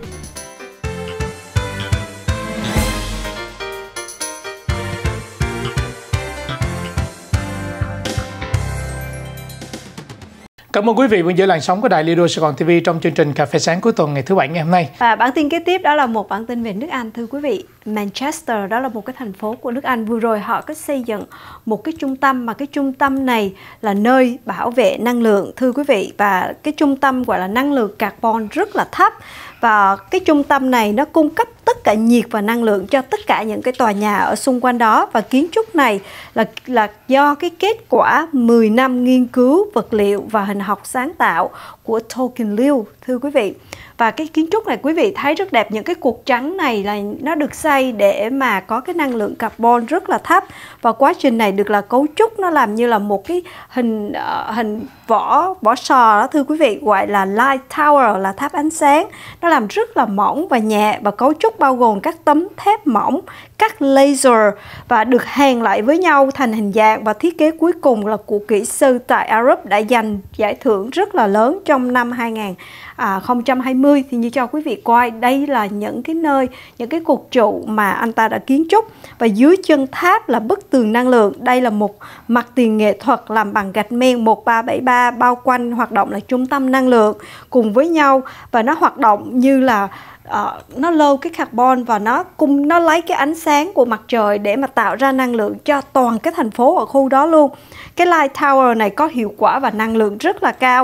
Cảm ơn quý vị vẫn giữ làn sóng của đài Lido Sài Gòn ti vi trong chương trình Cà phê sáng cuối tuần ngày thứ bảy ngày hôm nay. Và bản tin kế tiếp đó là một bản tin về nước Anh, thưa quý vị. Manchester đó là một cái thành phố của nước Anh. Vừa rồi họ có xây dựng một cái trung tâm, mà cái trung tâm này là nơi bảo vệ năng lượng, thưa quý vị. Và cái trung tâm gọi là năng lượng carbon rất là thấp. Và cái trung tâm này nó cung cấp tất cả nhiệt và năng lượng cho tất cả những cái tòa nhà ở xung quanh đó. Và kiến trúc này là là do cái kết quả mười năm nghiên cứu vật liệu và hình học sáng tạo của Tolkien Liu, thưa quý vị. Và cái kiến trúc này quý vị thấy rất đẹp. Những cái cột trắng này là nó được xây để mà có cái năng lượng carbon rất là thấp. Và quá trình này được là cấu trúc nó làm như là một cái hình uh, hình vỏ vỏ sò đó, thưa quý vị, gọi là light tower, là tháp ánh sáng. Nó làm rất là mỏng và nhẹ, và cấu trúc bao gồm các tấm thép mỏng, các laser và được hàn lại với nhau thành hình dạng. Và thiết kế cuối cùng là của kỹ sư tại Ả Rập đã giành giải thưởng rất là lớn trong năm hai không hai không. Thì như cho quý vị coi, đây là những cái nơi, những cái cột trụ mà anh ta đã kiến trúc. Và dưới chân tháp là bức tường năng lượng. Đây là một mặt tiền nghệ thuật làm bằng gạch men một ba bảy ba, bao quanh hoạt động là trung tâm năng lượng cùng với nhau. Và nó hoạt động như là Uh, nó lôi cái carbon và nó cung nó lấy cái ánh sáng của mặt trời để mà tạo ra năng lượng cho toàn cái thành phố ở khu đó luôn. Cái light tower này có hiệu quả và năng lượng rất là cao.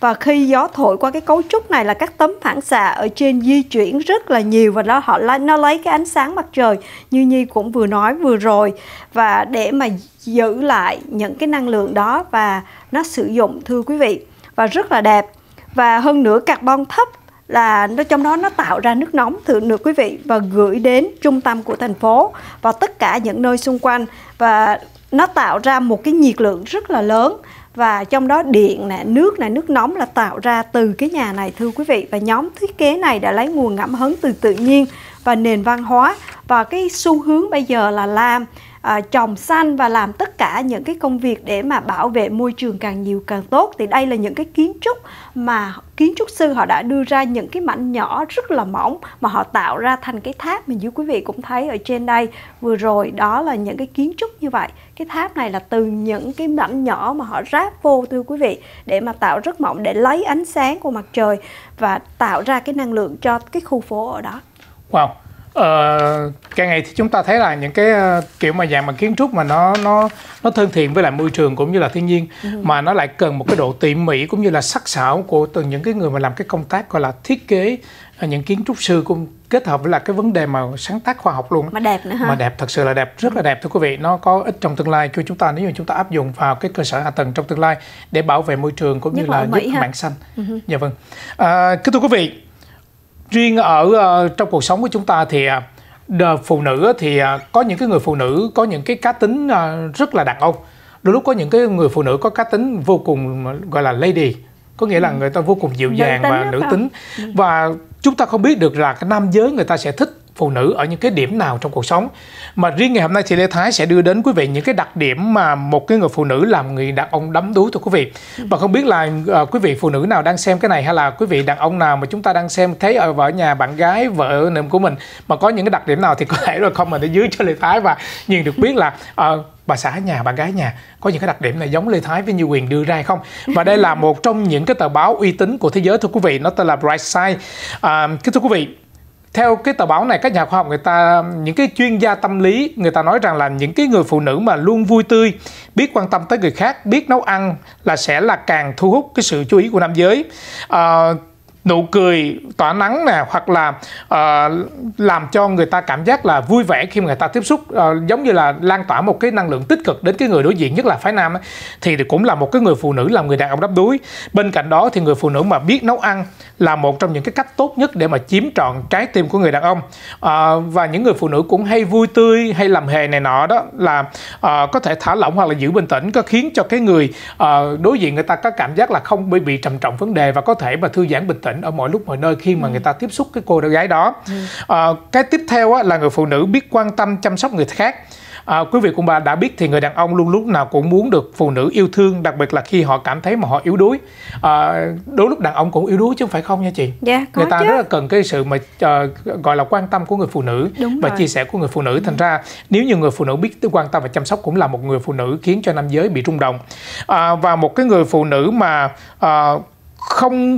Và khi gió thổi qua cái cấu trúc này là các tấm phản xạ ở trên di chuyển rất là nhiều, và đó họ nó lấy cái ánh sáng mặt trời như Nhi cũng vừa nói vừa rồi, và để mà giữ lại những cái năng lượng đó và nó sử dụng, thưa quý vị, và rất là đẹp. Và hơn nữa carbon thấp là nó trong đó nó tạo ra nước nóng, thưa nữa quý vị, và gửi đến trung tâm của thành phố và tất cả những nơi xung quanh, và nó tạo ra một cái nhiệt lượng rất là lớn. Và trong đó điện nè, nước nè, nước nóng là tạo ra từ cái nhà này, thưa quý vị. Và nhóm thiết kế này đã lấy nguồn cảm hứng từ tự nhiên và nền văn hóa, và cái xu hướng bây giờ là làm à, trồng xanh và làm tất cả những cái công việc để mà bảo vệ môi trường càng nhiều càng tốt. Thì đây là những cái kiến trúc mà kiến trúc sư họ đã đưa ra những cái mảnh nhỏ rất là mỏng mà họ tạo ra thành cái tháp mà như quý vị cũng thấy ở trên đây vừa rồi. Đó là những cái kiến trúc như vậy. Cái tháp này là từ những cái mảnh nhỏ mà họ ráp vô, thưa quý vị, để mà tạo rất mỏng để lấy ánh sáng của mặt trời và tạo ra cái năng lượng cho cái khu phố ở đó. Wow. Ờ, càng ngày thì chúng ta thấy là những cái uh, kiểu mà dạng mà kiến trúc mà nó nó nó thân thiện với lại môi trường cũng như là thiên nhiên, ừ. mà nó lại cần một cái độ tỉ mỉ cũng như là sắc sảo của từ những cái người mà làm cái công tác gọi là thiết kế, uh, những kiến trúc sư cũng kết hợp với là cái vấn đề mà sáng tác khoa học luôn. Mà đẹp nữa ha. Mà đẹp, thật sự là đẹp, rất là đẹp thưa quý vị. Nó có ích trong tương lai cho chúng ta nếu như chúng ta áp dụng vào cái cơ sở hạ tầng trong tương lai để bảo vệ môi trường cũng Nhất như là giúp mảng xanh. Ừ. Dạ vâng. À, kính thưa quý vị, riêng ở uh, trong cuộc sống của chúng ta thì uh, phụ nữ thì uh, có những cái người phụ nữ có những cái cá tính uh, rất là đàn ông. Đôi lúc có những cái người phụ nữ có cá tính vô cùng gọi là lady, có nghĩa là người ta vô cùng dịu dàng và nữ tính. Ừ. Và chúng ta không biết được là cái nam giới người ta sẽ thích phụ nữ ở những cái điểm nào trong cuộc sống. Mà riêng ngày hôm nay thì Lê Thái sẽ đưa đến quý vị những cái đặc điểm mà một cái người phụ nữ làm người đàn ông đắm đuối thưa quý vị. Và không biết là uh, quý vị phụ nữ nào đang xem cái này, hay là quý vị đàn ông nào mà chúng ta đang xem thấy ở, ở nhà bạn gái, vợ nệm của mình mà có những cái đặc điểm nào thì có thể là comment ở dưới cho Lê Thái và nhìn được biết là uh, bà xã nhà, bạn gái nhà có những cái đặc điểm này giống Lê Thái với Như Quyền đưa ra hay không. Và đây là một trong những cái tờ báo uy tín của thế giới thưa quý vị, nó tên là Bright Side. Uh, kính thưa quý vị, theo cái tờ báo này, các nhà khoa học người ta, những cái chuyên gia tâm lý, người ta nói rằng là những cái người phụ nữ mà luôn vui tươi, biết quan tâm tới người khác, biết nấu ăn là sẽ là càng thu hút cái sự chú ý của nam giới. À, nụ cười tỏa nắng nè, hoặc là uh, làm cho người ta cảm giác là vui vẻ khi mà người ta tiếp xúc, uh, giống như là lan tỏa một cái năng lượng tích cực đến cái người đối diện, nhất là phái nam ấy, thì cũng là một cái người phụ nữ làm người đàn ông đắm đuối. Bên cạnh đó thì người phụ nữ mà biết nấu ăn là một trong những cái cách tốt nhất để mà chiếm trọn trái tim của người đàn ông. Uh, và những người phụ nữ cũng hay vui tươi, hay làm hề này nọ đó, là uh, có thể thả lỏng hoặc là giữ bình tĩnh, có khiến cho cái người uh, đối diện người ta có cảm giác là không bị bị trầm trọng vấn đề và có thể mà thư giãn bình tĩnh ở mọi lúc mọi nơi khi mà ừ. người ta tiếp xúc cái cô gái đó. Ừ. À, cái tiếp theo á, là người phụ nữ biết quan tâm chăm sóc người khác. À, quý vị cũng đã biết thì người đàn ông luôn lúc nào cũng muốn được phụ nữ yêu thương, đặc biệt là khi họ cảm thấy mà họ yếu đuối. À, đôi lúc đàn ông cũng yếu đuối chứ không phải không nha chị. Yeah, người ta chứ. rất là cần cái sự mà uh, gọi là quan tâm của người phụ nữ. Đúng và rồi. Chia sẻ của người phụ nữ. Thành ừ. ra nếu như người phụ nữ biết quan tâm và chăm sóc cũng là một người phụ nữ khiến cho nam giới bị rung động. À, và một cái người phụ nữ mà uh, không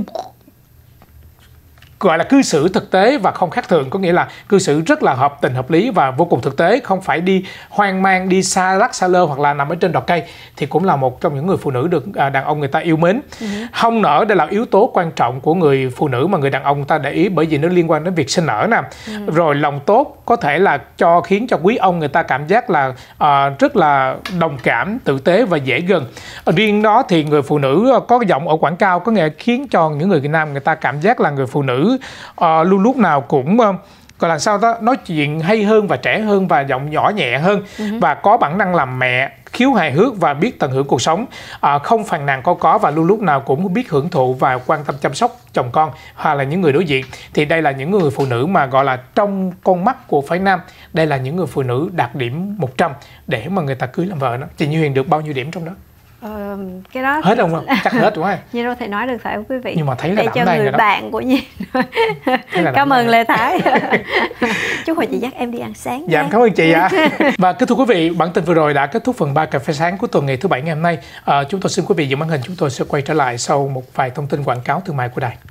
gọi là cư xử thực tế và không khác thường, có nghĩa là cư xử rất là hợp tình hợp lý và vô cùng thực tế, không phải đi hoang mang, đi xa lắc xa lơ hoặc là nằm ở trên đọt cây, thì cũng là một trong những người phụ nữ được đàn ông người ta yêu mến. Ừ. Hông nở đây là yếu tố quan trọng của người phụ nữ mà người đàn ông người ta để ý, bởi vì nó liên quan đến việc sinh nở nè. Ừ. Rồi lòng tốt có thể là cho khiến cho quý ông người ta cảm giác là uh, rất là đồng cảm, tử tế và dễ gần. Riêng đó thì người phụ nữ có giọng ở quảng cao có nghĩa khiến cho những người nam người ta cảm giác là người phụ nữ Uh, luôn lúc nào cũng uh, gọi là sao đó, nói chuyện hay hơn và trẻ hơn và giọng nhỏ nhẹ hơn. Uh-huh. Và có bản năng làm mẹ, khiếu hài hước và biết tận hưởng cuộc sống, uh, không phàn nàn có có và luôn lúc nào cũng biết hưởng thụ và quan tâm chăm sóc chồng con hoặc là những người đối diện. Thì đây là những người phụ nữ mà gọi là trong con mắt của phái nam, đây là những người phụ nữ đạt điểm một trăm để mà người ta cưới làm vợ đó. Chị Như Huyền được bao nhiêu điểm trong đó? Ờ, cái đó hết không không? Chắc hết đúng không? Như đâu thể nói được phải không quý vị? Nhưng mà thấy là để cho người bạn của Nhi. Cảm ơn Lê Thái. Chúc hồi chị dắt em đi ăn sáng. Dạ, cảm ơn chị ạ. Và kính thưa quý vị, bản tin vừa rồi đã kết thúc phần ba cà phê sáng của tuần ngày thứ bảy ngày hôm nay. À, chúng tôi xin quý vị giữ màn hình, chúng tôi sẽ quay trở lại sau một vài thông tin quảng cáo thương mại của đài.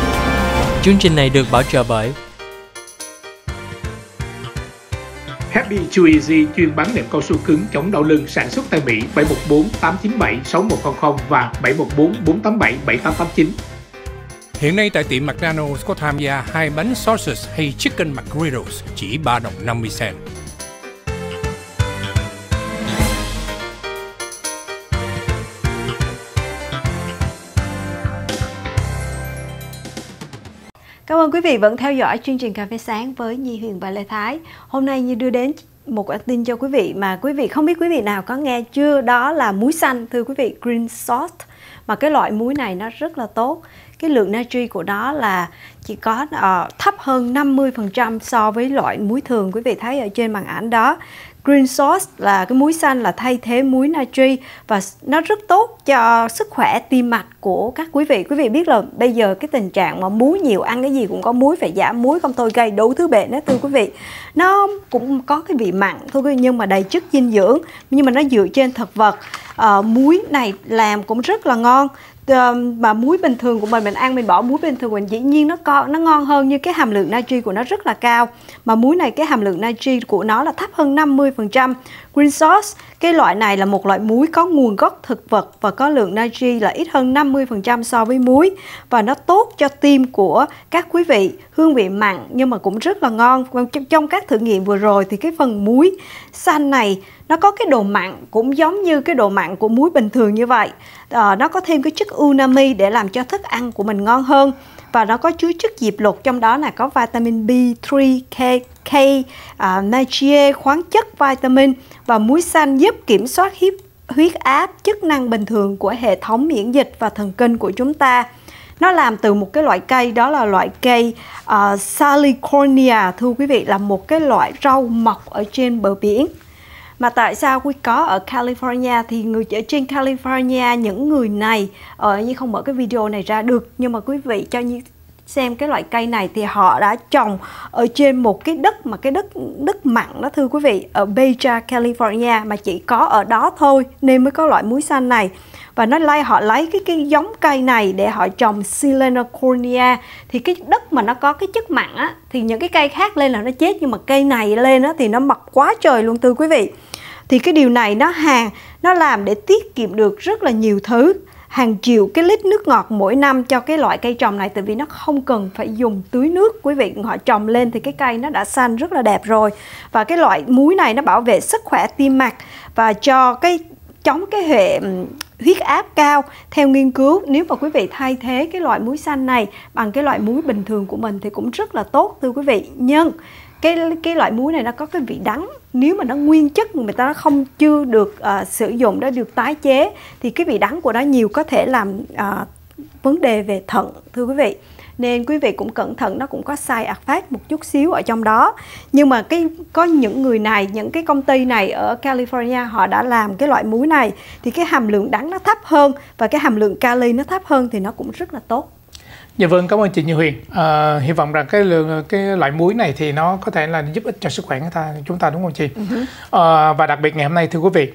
Chương trình này được bảo trợ bởi Happy Chew Easy chuyên bán nệm cao su cứng chống đau lưng sản xuất tại Mỹ bảy một bốn tám chín bảy sáu một không không và bảy một bốn bốn tám bảy bảy tám tám chín. Hiện nay tại tiệm McDonald's có tham gia hai bánh sausage hay chicken McGriddles chỉ ba đồng năm mươi cent. Cảm ơn quý vị vẫn theo dõi chương trình Cà phê sáng với Nhi Huyền và Lê Thái. Hôm nay Nhi đưa đến một bản tin cho quý vị mà quý vị không biết quý vị nào có nghe chưa, đó là muối xanh thưa quý vị, green salt. Mà cái loại muối này nó rất là tốt. Cái lượng natri của nó là chỉ có uh, thấp hơn năm mươi phần trăm so với loại muối thường, quý vị thấy ở trên màn ảnh đó. Green salt là cái muối xanh là thay thế muối natri và nó rất tốt cho sức khỏe tim mạch của các quý vị. Quý vị biết là bây giờ cái tình trạng mà muối nhiều, ăn cái gì cũng có muối, phải giảm muối không thôi gây đủ thứ bệnh đó thưa quý vị. Nó cũng có cái vị mặn thưa quý vị nhưng mà đầy chất dinh dưỡng, nhưng mà nó dựa trên thực vật. Uh, muối này làm cũng rất là ngon. Uh, mà muối bình thường của mình mình ăn mình bỏ muối bình thường mình dĩ nhiên nó co nó ngon hơn, nhưng cái hàm lượng natri của nó rất là cao. Mà muối này cái hàm lượng natri của nó là thấp hơn năm mươi phần trăm. Green salt cái loại này là một loại muối có nguồn gốc thực vật và có lượng natri là ít hơn năm mươi phần trăm so với muối, và nó tốt cho tim của các quý vị. Hương vị mặn nhưng mà cũng rất là ngon. Trong các thử nghiệm vừa rồi thì cái phần muối xanh này nó có cái độ mặn cũng giống như cái độ mặn của muối bình thường như vậy. À, nó có thêm cái chất unami để làm cho thức ăn của mình ngon hơn. Và nó có chứa chất diệp lục, trong đó là có vitamin B ba, K, K uh, magie, khoáng chất vitamin. Và muối xanh giúp kiểm soát huyết, huyết áp, chức năng bình thường của hệ thống miễn dịch và thần kinh của chúng ta. Nó làm từ một cái loại cây, đó là loại cây uh, Salicornia, thưa quý vị, là một cái loại rau mọc ở trên bờ biển. Mà tại sao quý có ở California thì người ở trên California, những người này ở như không mở cái video này ra được, nhưng mà quý vị cho như xem cái loại cây này thì họ đã trồng ở trên một cái đất mà cái đất đất mặn đó thưa quý vị, ở Baja, California, mà chỉ có ở đó thôi nên mới có loại muối xanh này. Và nó lấy họ lấy cái cái giống cây này để họ trồng Silicornia, thì cái đất mà nó có cái chất mặn á thì những cái cây khác lên là nó chết, nhưng mà cây này lên á thì nó mọc quá trời luôn thưa quý vị. Thì cái điều này nó hàng nó làm để tiết kiệm được rất là nhiều thứ, hàng triệu cái lít nước ngọt mỗi năm cho cái loại cây trồng này, tại vì nó không cần phải dùng tưới nước. Quý vị họ trồng lên thì cái cây nó đã xanh rất là đẹp rồi. Và cái loại muối này nó bảo vệ sức khỏe tim mạch và cho cái chống cái hệ huyết áp cao. Theo nghiên cứu, nếu mà quý vị thay thế cái loại muối xanh này bằng cái loại muối bình thường của mình thì cũng rất là tốt thưa quý vị. Nhưng cái cái loại muối này nó có cái vị đắng, nếu mà nó nguyên chất người ta nó không chưa được uh, sử dụng, đã được tái chế thì cái vị đắng của nó nhiều có thể làm uh, vấn đề về thận thưa quý vị. Nên quý vị cũng cẩn thận, nó cũng có side effect một chút xíu ở trong đó. Nhưng mà cái có những người này, những cái công ty này ở California họ đã làm cái loại muối này thì cái hàm lượng đắng nó thấp hơn và cái hàm lượng kali nó thấp hơn thì nó cũng rất là tốt. Dạ vâng, cảm ơn chị Như Huyền. À, hy vọng rằng cái lượng cái loại muối này thì nó có thể là giúp ích cho sức khỏe của ta, chúng ta đúng không chị? Uh-huh. À, và đặc biệt ngày hôm nay thưa quý vị,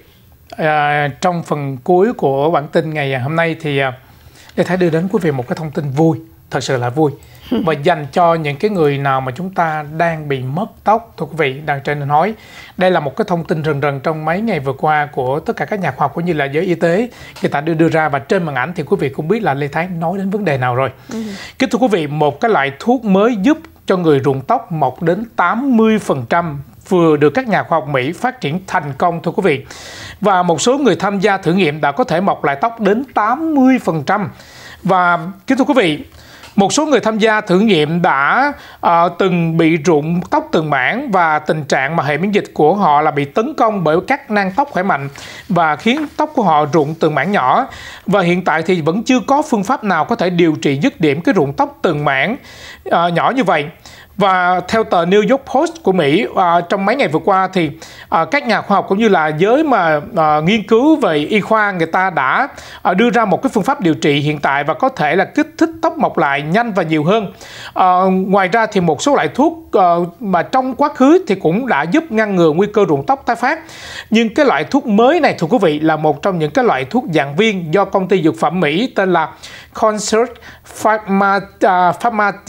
à, trong phần cuối của bản tin ngày hôm nay thì Lê Thái đưa đến quý vị một cái thông tin vui, thật sự là vui, và dành cho những cái người nào mà chúng ta đang bị mất tóc. Thưa quý vị, đang trên nên nói đây là một cái thông tin rần rần trong mấy ngày vừa qua của tất cả các nhà khoa học cũng như là giới y tế người ta đưa đưa ra, và trên màn ảnh thì quý vị cũng biết là Lê Thái nói đến vấn đề nào rồi. Ừ. Kính thưa quý vị, một cái loại thuốc mới giúp cho người rụng tóc mọc đến tám mươi phần trăm vừa được các nhà khoa học Mỹ phát triển thành công thưa quý vị. Và một số người tham gia thử nghiệm đã có thể mọc lại tóc đến tám mươi phần trăm. Và kính thưa quý vị, một số người tham gia thử nghiệm đã uh, từng bị rụng tóc từng mảng, và tình trạng mà hệ miễn dịch của họ là bị tấn công bởi các nang tóc khỏe mạnh và khiến tóc của họ rụng từng mảng nhỏ. Và hiện tại thì vẫn chưa có phương pháp nào có thể điều trị dứt điểm cái rụng tóc từng mảng uh, nhỏ như vậy. Và theo tờ New York Post của Mỹ, uh, trong mấy ngày vừa qua thì uh, các nhà khoa học cũng như là giới mà uh, nghiên cứu về y khoa, người ta đã uh, đưa ra một cái phương pháp điều trị hiện tại và có thể là kích thích tóc mọc lại nhanh và nhiều hơn. Uh, ngoài ra thì một số loại thuốc uh, mà trong quá khứ thì cũng đã giúp ngăn ngừa nguy cơ rụng tóc tái phát. Nhưng cái loại thuốc mới này thưa quý vị là một trong những cái loại thuốc dạng viên do công ty dược phẩm Mỹ tên là Concert Pharma, uh, Pharmatic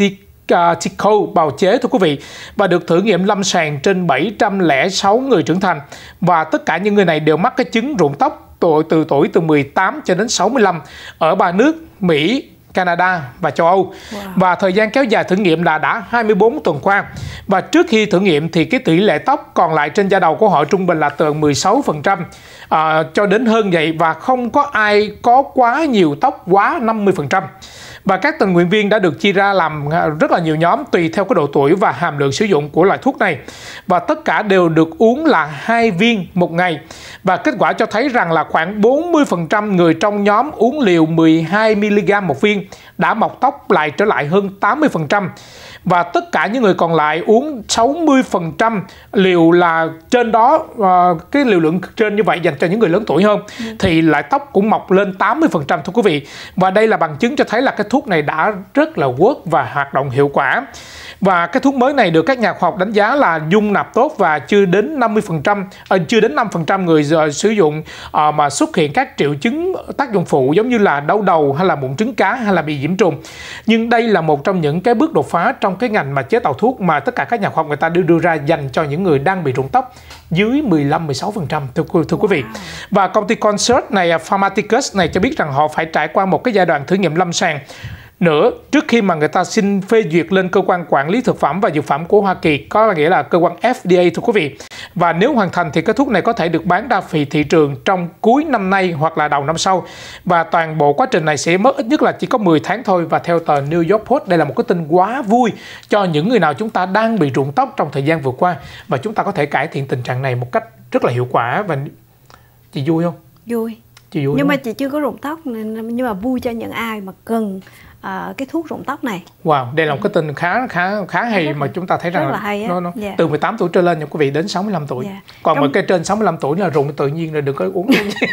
Tico bào chế thưa quý vị, và được thử nghiệm lâm sàng trên bảy trăm lẻ sáu người trưởng thành, và tất cả những người này đều mắc cái chứng rụng tóc tuổi từ tuổi từ mười tám cho đến sáu mươi lăm ở ba nước Mỹ, Canada và châu Âu. Wow. Và thời gian kéo dài thử nghiệm là đã hai mươi bốn tuần qua. Và trước khi thử nghiệm thì cái tỷ lệ tóc còn lại trên da đầu của họ trung bình là từ mười sáu phần trăm à, cho đến hơn vậy, và không có ai có quá nhiều tóc quá năm mươi phần trăm. Và các tình nguyện viên đã được chia ra làm rất là nhiều nhóm tùy theo cái độ tuổi và hàm lượng sử dụng của loại thuốc này. Và tất cả đều được uống là hai viên một ngày. Và kết quả cho thấy rằng là khoảng bốn mươi phần trăm người trong nhóm uống liều mười hai mi li gam một viên đã mọc tóc lại trở lại hơn tám mươi phần trăm. Và tất cả những người còn lại uống sáu mươi phần trăm liều là trên đó, uh, cái liều lượng trên như vậy dành cho những người lớn tuổi hơn, ừ. thì lại tóc cũng mọc lên tám mươi phần trăm thưa quý vị. Và đây là bằng chứng cho thấy là cái thuốc này đã rất là work và hoạt động hiệu quả. Và cái thuốc mới này được các nhà khoa học đánh giá là dung nạp tốt, và chưa đến năm mươi phần trăm, uh, chưa đến năm phần trăm người uh, sử dụng uh, mà xuất hiện các triệu chứng tác dụng phụ giống như là đau đầu hay là mụn trứng cá hay là bị nhiễm trùng. Nhưng đây là một trong những cái bước đột phá trong cái ngành mà chế tạo thuốc mà tất cả các nhà khoa học người ta đưa đưa ra dành cho những người đang bị rụng tóc dưới mười lăm mười sáu phần trăm thưa, thưa quý vị. Và công ty Concert này, Pharmaceuticals này cho biết rằng họ phải trải qua một cái giai đoạn thử nghiệm lâm sàng nữa trước khi mà người ta xin phê duyệt lên cơ quan quản lý thực phẩm và dược phẩm của Hoa Kỳ, có nghĩa là cơ quan F D A thưa quý vị. Và nếu hoàn thành thì cái thuốc này có thể được bán ra thị thị trường trong cuối năm nay hoặc là đầu năm sau. Và toàn bộ quá trình này sẽ mất ít nhất là chỉ có mười tháng thôi. Và theo tờ New York Post, đây là một cái tin quá vui cho những người nào chúng ta đang bị rụng tóc trong thời gian vừa qua, và chúng ta có thể cải thiện tình trạng này một cách rất là hiệu quả. Và chị vui không? Vui. Chị vui. Nhưng mà chị chưa có rụng tóc nên, nhưng mà vui cho những ai mà cần À, cái thuốc rụng tóc này. Wow, đây là một cái tin khá khá khá hay rất, mà chúng ta thấy rằng là hay nó, nó yeah. từ mười tám tuổi trở lên nha quý vị đến sáu mươi lăm tuổi. Yeah. Còn Trong... mọi cái trên sáu mươi lăm tuổi là rụng tự nhiên rồi, đừng có uống.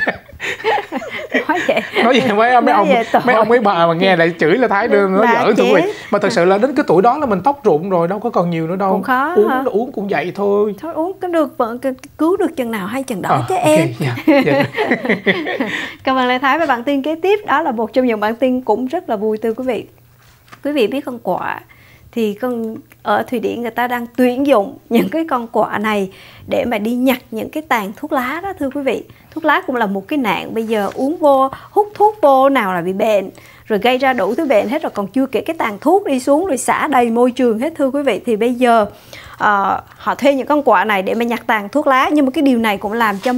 Nói vậy. Nói vậy mấy ông mấy ông mấy ông mấy bà mà nghe lại chửi là Thái đưa nó dở tụi quý vị. Mà thật sự là đến cái tuổi đó là mình tóc rụng rồi, đâu có còn nhiều nữa đâu. Cũng khó uống hả? uống cũng vậy thôi. Thôi uống có được vẫn cứu được chừng nào hay chừng đó à, chứ okay. em. Yeah. Yeah. Cảm ơn Lê Thái. Và bản tin kế tiếp đó là một trong những bản tin cũng rất là vui, thưa quý vị. Quý vị biết con quạ thì con ở Thụy Điển người ta đang tuyển dụng những cái con quạ này để mà đi nhặt những cái tàn thuốc lá đó, thưa quý vị. Thuốc lá cũng là một cái nạn, bây giờ uống vô, hút thuốc vô nào là bị bệnh, rồi gây ra đủ thứ bệnh hết, rồi còn chưa kể cái tàn thuốc đi xuống rồi xả đầy môi trường hết, thưa quý vị. Thì bây giờ uh, họ thuê những con quạ này để mà nhặt tàn thuốc lá. Nhưng mà cái điều này cũng làm cho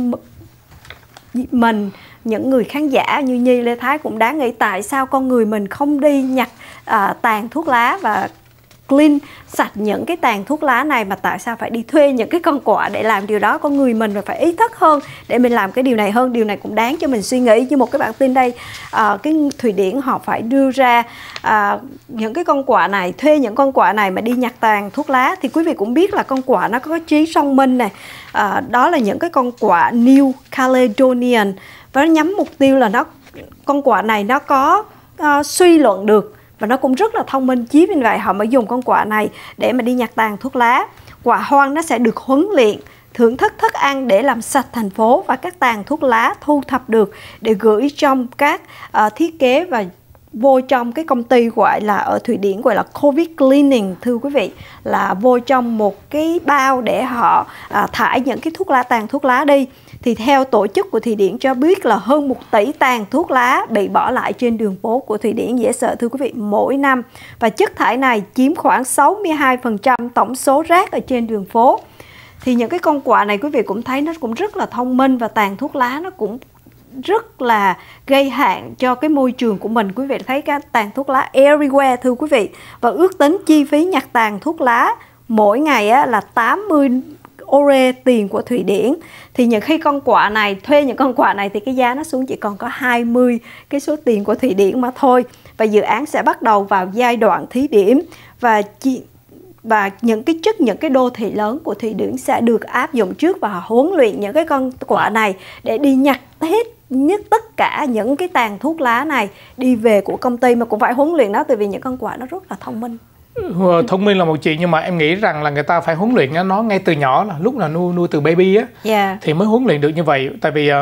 mình, những người khán giả như Nhi, Lê Thái cũng đáng nghĩ tại sao con người mình không đi nhặt à, tàn thuốc lá và clean sạch những cái tàn thuốc lá này, mà tại sao phải đi thuê những cái con quạ để làm điều đó. Con người mình phải ý thức hơn để mình làm cái điều này hơn. Điều này cũng đáng cho mình suy nghĩ. Như một cái bản tin đây, à, cái Thụy Điển họ phải đưa ra à, những cái con quạ này, thuê những con quạ này mà đi nhặt tàn thuốc lá. Thì quý vị cũng biết là con quạ nó có trí thông minh này, à, đó là những cái con quạ New Caledonian, và nó nhắm mục tiêu là nó con quạ này nó có uh, suy luận được, và nó cũng rất là thông minh. Chí vì vậy họ mới dùng con quạ này để mà đi nhặt tàn thuốc lá. Quạ hoang nó sẽ được huấn luyện thưởng thức thức ăn để làm sạch thành phố và các tàn thuốc lá thu thập được để gửi trong các uh, thiết kế và vô trong cái công ty gọi là ở Thụy Điển gọi là Covid cleaning, thưa quý vị, là vô trong một cái bao để họ à, thải những cái thuốc lá, tàn thuốc lá đi. Thì theo tổ chức của Thụy Điển cho biết là hơn một tỷ tàn thuốc lá bị bỏ lại trên đường phố của Thụy Điển, dễ sợ thưa quý vị, mỗi năm. Và chất thải này chiếm khoảng sáu mươi hai phần trăm tổng số rác ở trên đường phố. Thì những cái con quạ này quý vị cũng thấy nó cũng rất là thông minh, và tàn thuốc lá nó cũng rất là gây hại cho cái môi trường của mình. Quý vị thấy cái tàn thuốc lá everywhere, thưa quý vị. Và ước tính chi phí nhặt tàn thuốc lá mỗi ngày á, là tám mươi ore tiền của Thụy Điển. Thì những khi con quạ này, thuê những con quạ này thì cái giá nó xuống chỉ còn có hai mươi cái số tiền của Thụy Điển mà thôi. Và dự án sẽ bắt đầu vào giai đoạn thí điểm, và chi và những cái chức những cái đô thị lớn của Thụy Điển sẽ được áp dụng trước, và họ huấn luyện những cái con quạ này để đi nhặt hết nhất tất cả những cái tàn thuốc lá này đi về của công ty. Mà cũng phải huấn luyện nó, tại vì những con quạ nó rất là thông minh. Thông minh là một chuyện, nhưng mà em nghĩ rằng là người ta phải huấn luyện nó ngay từ nhỏ, là lúc là nuôi nuôi từ baby á, yeah. thì mới huấn luyện được như vậy. Tại vì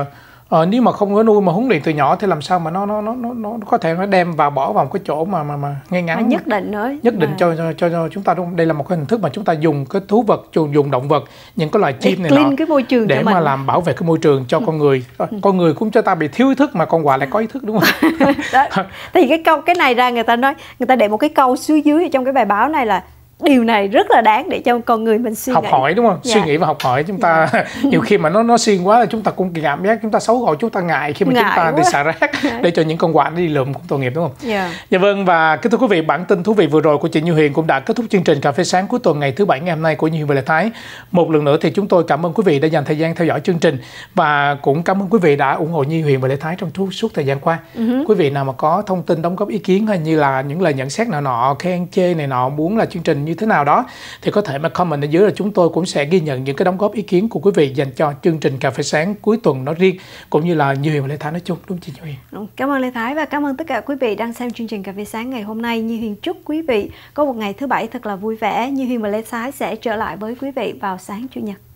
Ờ, nếu mà không có nuôi mà huấn luyện từ nhỏ thì làm sao mà nó nó nó nó, nó có thể nó đem vào bỏ vào một cái chỗ mà mà mà ngay ngắn. Mà nhất định nữa. Nhất định à. cho, cho cho cho chúng ta đúng. Đây là một cái hình thức mà chúng ta dùng cái thú vật, dùng, dùng động vật, những cái loài chim này nọ cái môi trường để cho mà mình. làm bảo vệ cái môi trường cho con người. Con người cũng cho ta bị thiếu ý thức mà con quạ lại có ý thức, đúng không? Đó. Thì cái câu cái này ra người ta nói, người ta để một cái câu xuống dưới trong cái bài báo này là điều này rất là đáng để cho con người mình suy học nghĩ. hỏi, đúng không? Dạ. Suy nghĩ và học hỏi. Chúng ta nhiều khi mà nó nó xuyên quá là chúng ta cũng cảm giác chúng ta xấu hổ, chúng ta ngại khi mà Ngại chúng ta quá. đi xả rác để cho những con quạ nó đi lượm cũng tội nghiệp, đúng không? Dạ. Dạ vâng, và kính thưa quý vị, bản tin thú vị vừa rồi của chị Như Huyền cũng đã kết thúc chương trình Cà phê sáng cuối tuần ngày thứ bảy ngày hôm nay của Như Huyền và Lê Thái. Một lần nữa thì chúng tôi cảm ơn quý vị đã dành thời gian theo dõi chương trình, và cũng cảm ơn quý vị đã ủng hộ Như Huyền và Lê Thái trong suốt, suốt thời gian qua. Uh-huh. Quý vị nào mà có thông tin đóng góp ý kiến hay như là những lời nhận xét nào nọ, khen chê này nọ, muốn là chương trình như thế nào đó thì có thể mà comment ở dưới, là chúng tôi cũng sẽ ghi nhận những cái đóng góp ý kiến của quý vị dành cho chương trình Cà phê sáng cuối tuần nói riêng, cũng như là Như Huyền và Lê Thái nói chung, đúng chị Như Huyền? Cảm ơn Lê Thái và cảm ơn tất cả quý vị đang xem chương trình Cà phê sáng ngày hôm nay. Như Huyền chúc quý vị có một ngày thứ bảy thật là vui vẻ. Như Huyền và Lê Thái sẽ trở lại với quý vị vào sáng Chủ nhật.